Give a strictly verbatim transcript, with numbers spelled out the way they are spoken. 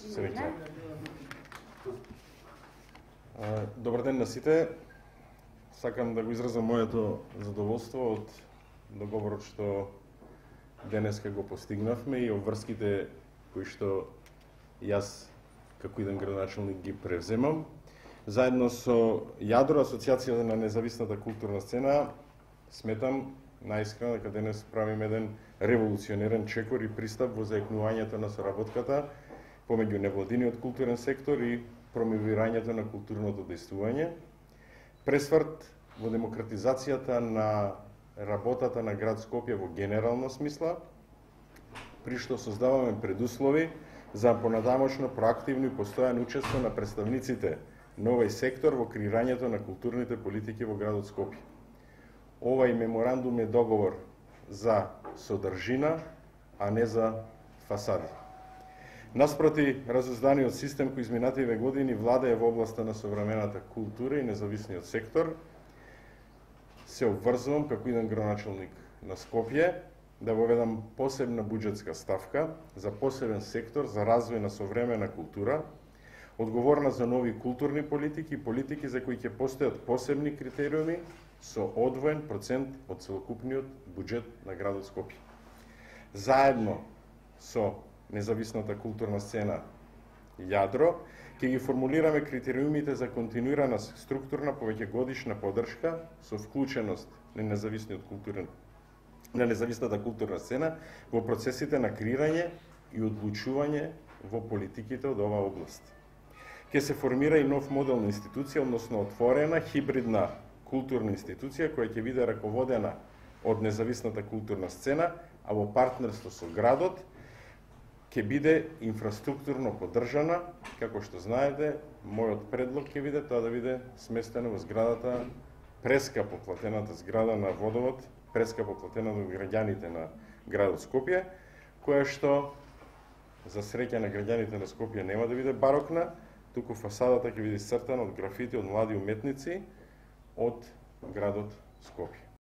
Среќа. Добар ден на сите. Сакам да го изразам моето задоволство од договорот што денеска го постигнавме и обврските кои што јас како иден градоначалник ги превземам. Заедно со Јадро, Асоциацијата на независната културна сцена, сметам наискрено дека денес правиме еден револуционерен чекор и пристап во заекнувањето на соработката помеѓу невладиниот културен сектор и промовирањето на културното дејствување, пресврт во демократизацијата на работата на град Скопје во генерална смисла, при што создаваме предуслови за понатамошно проактивно и постојано учество на представниците на овој сектор во креирањето на културните политики во градот Скопје. Овај меморандум е договор за содржина, а не за фасади. Наспроти разузданиот систем кој изминативе години владее во областа на современата култура и независниот сектор, се обврзувам како иден градоначалник на Скопје да воведам посебна буџетска ставка за посебен сектор за развој на современа култура, одговорна за нови културни политики и политики за кои ќе постојат посебни критериуми со одвоен процент од целокупниот буџет на градот Скопје. Заедно со независната културна сцена Јадро, ќе ги формулираме критериумите за континуирана структурна повеќегодишна поддршка со вклученост на независниот културен на независната културна сцена во процесите на креирање и одлучување во политиките од оваа област. Ќе се формира и нов модел на институција, односно отворена хибридна културна институција која ќе биде раководена од независната културна сцена, а во партнерство со градот ќе биде инфраструктурно поддржана, како што знаете, мојот предлог ќе биде тоа да биде сместено во зградата, прескапо платената зграда на Водовод, прескапо платена од граѓаните на градот Скопје, која што за среќа на граѓаните на Скопје нема да биде барокна, туку фасадата ќе биде исцртана од графити од млади уметници од градот Скопје.